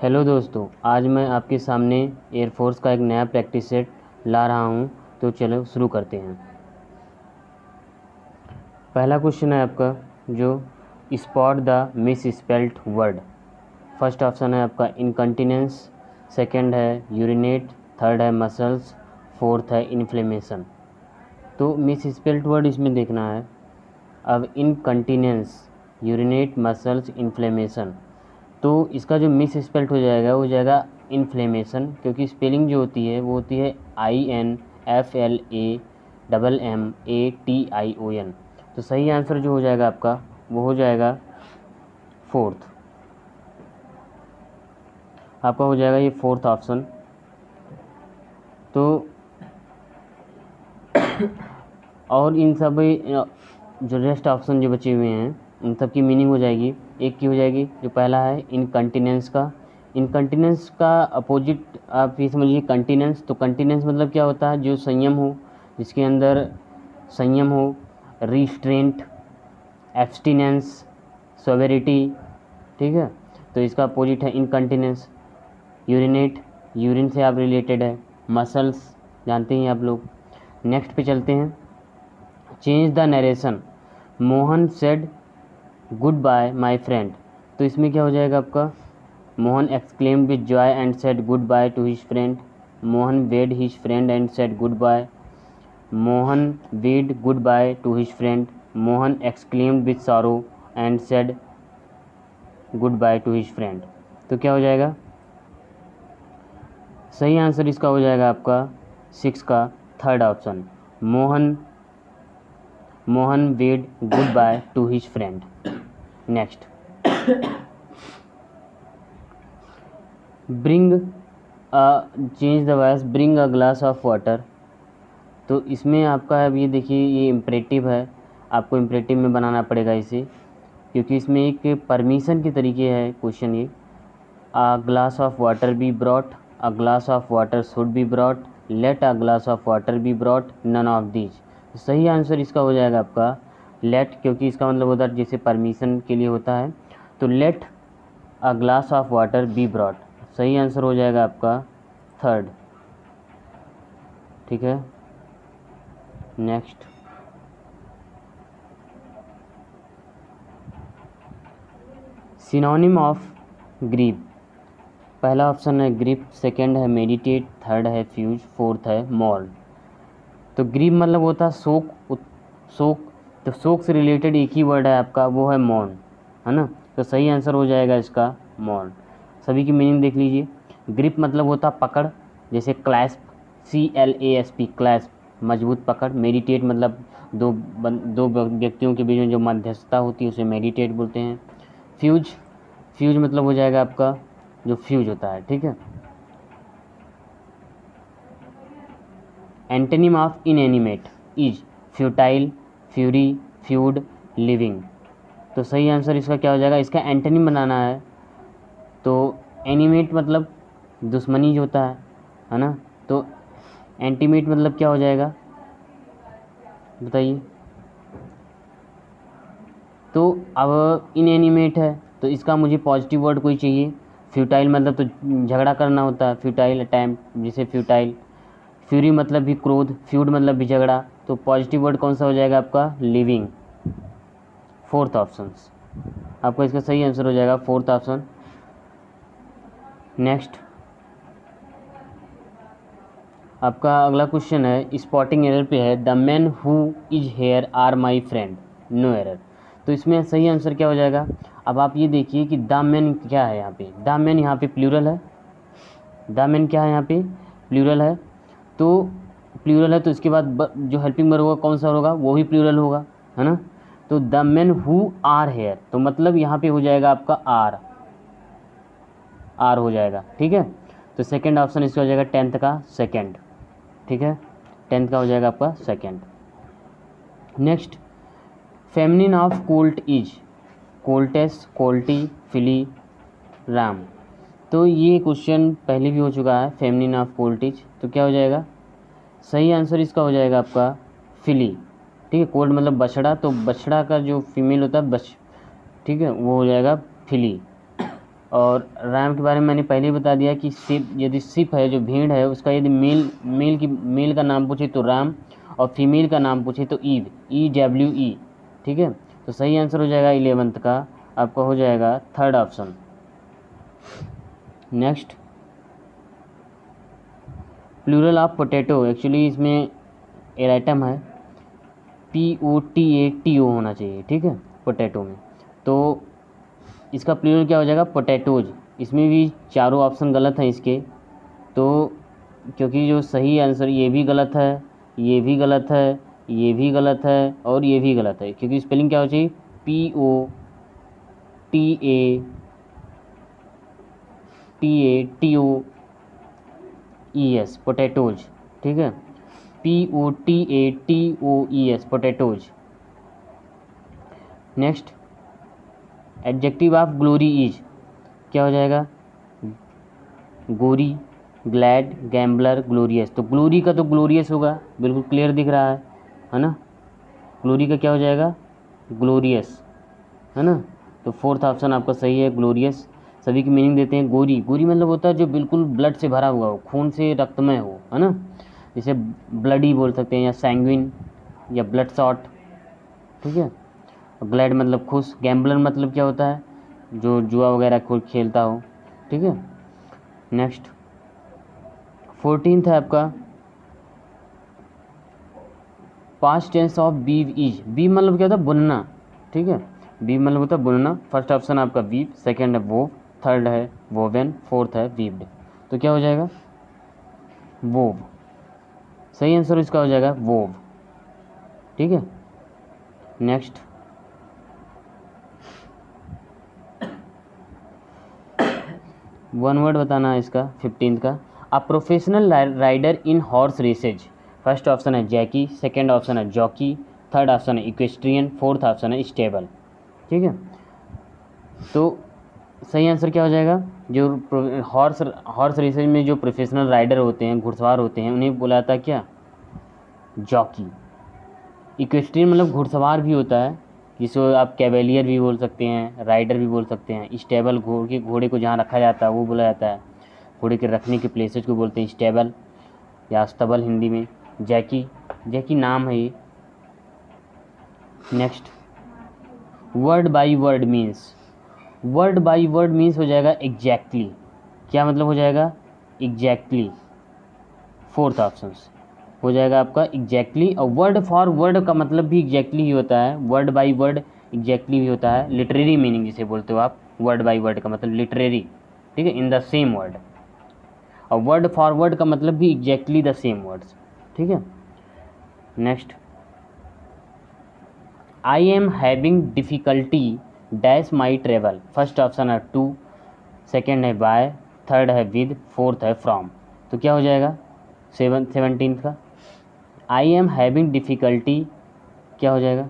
Hello दोस्तों, आज मैं आपके सामने एयरफोर्स का एक नया प्रैक्टिस सेट ला रहा हूं। तो चलो शुरू करते हैं। पहला क्वेश्चन है आपका जो spot the misspelled word. First option है आपका इनकंटिनेंस, सेकंड है यूरिनेट, थर्ड है मसल्स, फोर्थ है इन्फ्लेमेशन। तो मिस स्पेल्ड वर्ड इसमें देखना है। अब इनकंटिनेंस, यूरिनेट, मसल्स, इन्फ्लेमेशन, तो इसका जो मिस स्पेल्ट हो जाएगा वो हो जाएगा इन्फ्लेमेशन, क्योंकि स्पेलिंग जो होती है वो होती है INFLAMMATION। तो सही आंसर जो हो जाएगा आपका वो हो जाएगा फोर्थ। आपका हो जाएगा ये फोर्थ ऑप्शन। तो और इन सब जो रेस्ट ऑप्शन जो बचे हुए हैं उन सब की मीनिंग हो जाएगी, एक की हो जाएगी जो पहला है इनकंटिनेंस का। इनकंटिनेंस का अपोजिट आप ये समझिए कंटिनेंस। तो कंटिनेंस मतलब क्या होता है, जो संयम हो, जिसके अंदर संयम हो, रिस्ट्रेंट, एब्सटिनेंस, सोवेरिटी। ठीक है, तो इसका अपोजिट है इनकंटिनेंस। यूरिनेट, यूरिन से आप रिलेटेड है। मसल्स जानते हैं आप लोग। नेक्स्ट पे चलते हैं। Change the narration, Mohan said goodbye my friend. तो इसमें क्या हो जाएगा आपका, Mohan exclaimed with joy and said goodbye to his friend. Mohan waved his friend and said goodbye. Mohan waved goodbye to his friend. Mohan exclaimed with sorrow and said goodbye to his friend. तो क्या हो जाएगा, सही answer इसका हो जाएगा आपका 6 का third option. Mohan waved goodbye to his friend. Next, bring change the voice, bring a glass of water. तो इसमें आपका अब ये देखिए, ये इम्परेटिव है, आपको इम्परेटिव में बनाना पड़ेगा इसे, क्योंकि इसमें एक परमिशन के तरीके है क्वेश्चन ये। A glass of water be brought, a glass of water should be brought, let a glass of water be brought, none of these. सही आंसर इसका हो जाएगा आपका लेट, क्योंकि इसका मतलब होता है जैसे परमिशन के लिए होता है। तो let a glass of water be brought, सही आंसर हो जाएगा आपका थर्ड। ठीक है, नेक्स्ट, सिनोनिम ऑफ ग्रीव। पहला ऑप्शन है ग्रिप, सेकंड है मेडिटेट, थर्ड है फ्यूज, फोर्थ है मॉर्न। तो ग्रीव मतलब होता है शोक, शोक। तो शोक से रिलेटेड एक ही वर्ड है आपका, वो है मौन, है ना। तो सही आंसर हो जाएगा इसका मौन। सभी की मीनिंग देख लीजिए। ग्रिप मतलब होता पकड़, जैसे क्लैस्प, CLASP, क्लैस्प, मजबूत पकड़। मेडिटेट मतलब दो व्यक्तियों के बीच में जो मध्यस्थता होती है उसे मेडिटेट बोलते हैं। फ्यूज, फ्यूज मतलब हो जाएगा आपका जो फ्यूज होता है। ठीक है, antonym of inanimate is futile, fury, feud, living. तो सही आंसर इसका क्या हो जाएगा, इसका एंटोनिम बनाना है। तो एनिमेट मतलब दुश्मनी जो होता है ना। तो एंटीमेट मतलब क्या हो जाएगा बताइए। तो अब इनएनिमेट है तो इसका मुझे पॉजिटिव वर्ड कोई चाहिए। फ्यूटाइल मतलब तो झगड़ा करना होता है, फ्यूटाइल अटैम्प्ट, जैसे फ्यूटाइल। फ्यूरी मतलब भी क्रोध, फ्यूड मतलब भी झगड़ा। तो पॉजिटिव वर्ड कौन सा हो जाएगा आपका, लिविंग। फोर्थ ऑप्शन आपका इसका सही आंसर हो जाएगा, फोर्थ ऑप्शन। नेक्स्ट, आपका अगला क्वेश्चन है स्पॉटिंग एरर पे है, the man who is here are my friend, no error. तो इसमें सही आंसर क्या हो जाएगा। अब आप ये देखिए कि द मैन क्या है यहाँ पे, द मैन यहाँ पे प्लूरल है। द मैन क्या है यहाँ पे, प्लूरल है। तो प्लूरल है तो इसके बाद जो हेल्पिंग वर्ब होगा कौन सा होगा, वो भी प्लूरल होगा, है ना। तो the man who are here, तो मतलब यहाँ पे हो जाएगा आपका आर, आर हो जाएगा। ठीक है, तो सेकंड ऑप्शन इसका हो जाएगा 10th का सेकंड। ठीक है, 10th का हो जाएगा आपका second. Next, feminine of colt is coltess, colty, filly, ram. तो ये क्वेश्चन पहले भी हो चुका है, फेमिनिन ऑफ कोल्ट इज। तो क्या हो जाएगा, सही आंसर इसका हो जाएगा आपका फिली। ठीक है, कोल्ड मतलब बछड़ा, तो बछड़ा का जो फीमेल होता है ठीक है, वो हो जाएगा फिली। और रैम के बारे में मैंने पहले ही बता दिया कि सिप, यदि सिप है जो भीड़ है उसका यदि मेल का नाम पूछे तो राम, और फीमेल का नाम पूछे तो ईव, EWE। ठीक है, तो सही आंसर हो जाएगा 11th का आपका हो जाएगा third option. Next, plural of potato, actually इसमें एराइटम है, POTATO होना चाहिए। ठीक है, पोटैटो में, तो इसका प्लूरल क्या हो जाएगा, पोटैटोज। इसमें भी चारों ऑप्शन गलत हैं इसके, तो क्योंकि जो सही आंसर ये भी गलत है, ये भी गलत है, ये भी गलत है और ये भी गलत है, क्योंकि स्पेलिंग क्या हो चाहिए, POTATOES, पोटैटोज। ठीक है, POTATOES, potatoes. Next, adjective of glory is, क्या हो जाएगा, गोरी, ग्लैड, गैम्बलर, ग्लोरियस। तो ग्लोरी का तो ग्लोरियस होगा, बिल्कुल क्लियर दिख रहा है ना। ग्लोरी का क्या हो जाएगा, ग्लोरियस, है ना। तो फोर्थ ऑप्शन आपका सही है, ग्लोरियस। सभी की मीनिंग देते हैं। गोरी, गोरी मतलब होता है जो बिल्कुल ब्लड से भरा हुआ हो, खून से रक्तमय हो, है ना। जैसे ब्लडी बोल सकते हैं, या सैंग्विन, या ब्लड शॉट। ठीक है, ग्लैड मतलब खुश। गैम्बलर मतलब क्या होता है, जो जुआ वगैरह खेलता हो। ठीक है, नेक्स्ट 14th है आपका, past tense of weave is. Weave मतलब क्या होता है, बुनना। ठीक है, वीव मतलब होता है बुनना। फर्स्ट ऑप्शन आपका वीव, सेकंड है वोव, थर्ड है वोवेन, फोर्थ है वीव्ड। तो क्या हो जाएगा, वोव। सही आंसर इसका हो जाएगा वोव। ठीक है, नेक्स्ट, वन वर्ड बताना है इसका 15th का। A professional rider in horse races. First option है जैकी, सेकंड ऑप्शन है जॉकी, थर्ड ऑप्शन है इक्वेस्ट्रियन, फोर्थ ऑप्शन है स्टेबल। ठीक है, तो सही आंसर क्या हो जाएगा, जो हॉर्स हॉर्स रेसेज में जो प्रोफेशनल राइडर होते हैं, घुड़सवार होते हैं, उन्हें बोला जाता है क्या, जॉकी। इक्वेस्ट्रियन मतलब घुड़सवार भी होता है, जिसको आप कैवेलियर भी बोल सकते हैं, राइडर भी बोल सकते हैं। स्टेबल, घोड़े को जहाँ रखा जाता है वो बोला जाता है, घोड़े के रखने के प्लेसेज को बोलते हैं स्टेबल या अस्तबल हिंदी में। जैकी, जैकी नाम है ये। Next, word by word means. Word by word means हो जाएगा एग्जैक्टली। क्या मतलब हो जाएगा, एग्जैक्टली। फोर्थ ऑप्शन हो जाएगा आपका एग्जैक्टली। और वर्ड फॉर वर्ड का मतलब भी एग्जैक्टली ही होता है, वर्ड बाई वर्ड एग्जैक्टली भी होता है। लिटरेरी मीनिंग जिसे बोलते हो आप, वर्ड बाई वर्ड का मतलब लिटरेरी। ठीक है, इन द सेम वर्ड। और वर्ड फॉर वर्ड का मतलब भी एग्जैक्टली द सेम वर्ड्स। ठीक है, next, I am having difficulty dash my travel. First option है टू, सेकेंड है बाय, थर्ड है विद, फोर्थ है फ्रॉम। तो क्या हो जाएगा 17th का, आई एम हैविंग डिफ़िकल्टी, क्या हो जाएगा,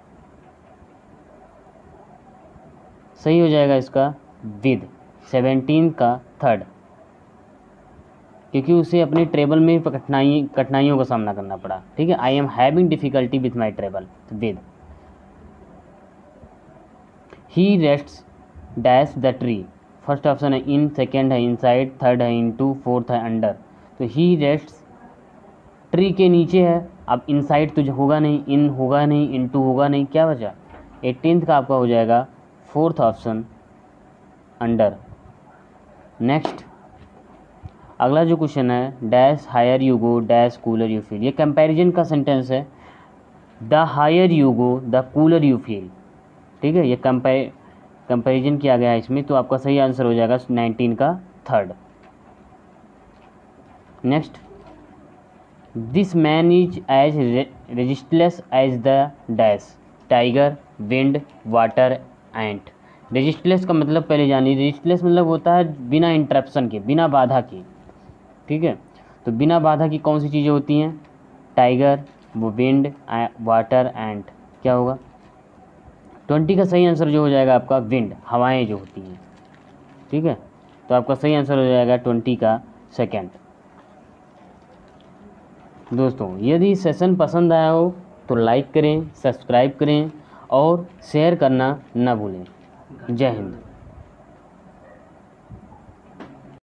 सही हो जाएगा इसका विद, 17 का थर्ड, क्योंकि उसे अपने ट्रेवल में कठिनाइयों का सामना करना पड़ा। ठीक है, I am having difficulty with my travel, with. He rests dash the tree. First option है इन, सेकेंड है इनसाइड, थर्ड है इनटू, फोर्थ है अंडर। तो ही रेस्ट्स ट्री के नीचे है। अब इनसाइड तो होगा नहीं, इन होगा नहीं, इनटू होगा नहीं, क्या बचा, 18th का आपका हो जाएगा फोर्थ ऑप्शन अंडर। नेक्स्ट, अगला जो क्वेश्चन है, dash higher you go dash cooler you feel. ये कंपैरिजन का सेंटेंस है, the higher you go the cooler you feel. ठीक है, ये कंपैरिजन किया गया है इसमें, तो आपका सही आंसर हो जाएगा 19 का third. Next, this man is as resistless as the dash, tiger, wind, water, ant. Resistless का मतलब पहले जानिए, रेजिस्टलेस मतलब होता है बिना इंटरप्शन के, बिना बाधा के। ठीक है, तो बिना बाधा की कौन सी चीज़ें होती हैं, टाइगर, वो विंड, वाटर, एंट। क्या होगा 20 का सही आंसर जो हो जाएगा आपका विंड, हवाएं जो होती हैं। ठीक है, तो आपका सही आंसर हो जाएगा 20 का सेकंड। दोस्तों, यदि सेशन पसंद आया हो तो लाइक करें, सब्सक्राइब करें और शेयर करना ना भूलें। जय हिंद।